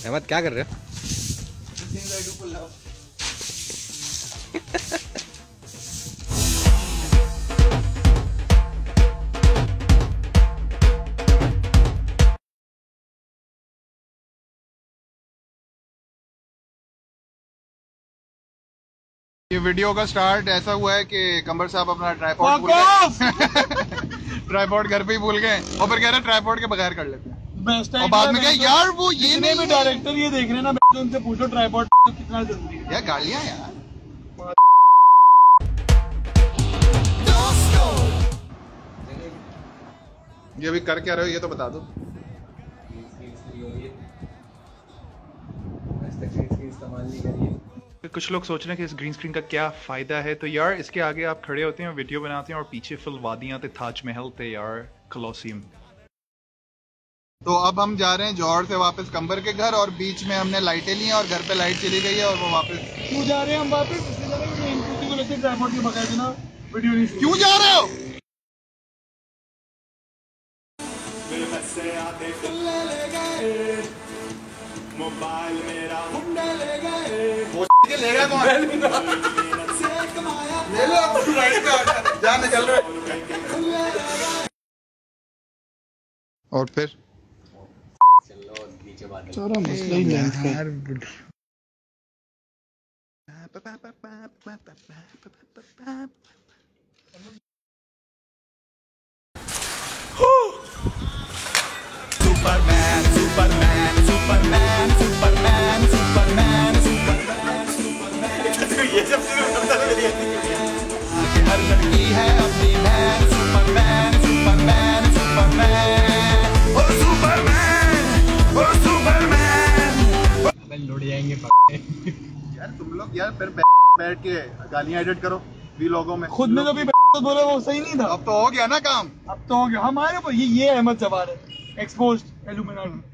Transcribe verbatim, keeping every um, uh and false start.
अहमद क्या कर रहे हो? ये वीडियो का स्टार्ट ऐसा हुआ है कि कमर साहब अपना ट्राइपॉड भूल गए। ट्राइपॉड घर पे ही भूल गए और फिर कह रहे ट्राइपॉड के बगैर कर लेते हैं। और बाद में क्या यार वो ये नहीं भी डायरेक्टर ये देख रहे ना, उनसे पूछो ट्राइपॉड कितना जरूरी है यार। गालियां यार ये अभी कर क्या रहे हो ये तो बता दो। कुछ लोग सोच रहे हैं कि इस ग्रीन स्क्रीन का क्या फायदा है, तो यार इसके आगे आप खड़े होते हैं, वीडियो बनाते हैं और पीछे फुल वादियां थे, ताजमहल थे यार, कोलोसियम। तो अब हम जा रहे हैं जौहर से वापस कंबर के घर और बीच में हमने लाइटें ली हैं और घर पे लाइट चली गई है और वो वापस क्यों जा रहे हैं हम वापस वीडियो नहीं क्यों जा रहे हो? मोबाइल मेरा हुंडा ले गए वो के लेगा कौन? ले लो अब राइट का जाने चल रहे और फिर चलो नीचे बात सारा मसला ही लेंथ का यार। Superman superman superman superman superman superman superman ये सब शुरू होता है मेरी हर लड़की है अपनी मैन सुपरमैन सुपरमैन सुपरमैन ओ सुपरमैन ओ सुपरमैन अबे लौट जाएंगे यार तुम लोग यार फिर बैठ के गालियां एडिट करो वीलॉगों में। खुद ने तो भी बोला वो सही नहीं था। अब तो हो गया ना काम, अब तो हो गया हमारे ऊपर। ये ये अहमद जवार है एक्सपोज्ड एल्यूमिनाटी।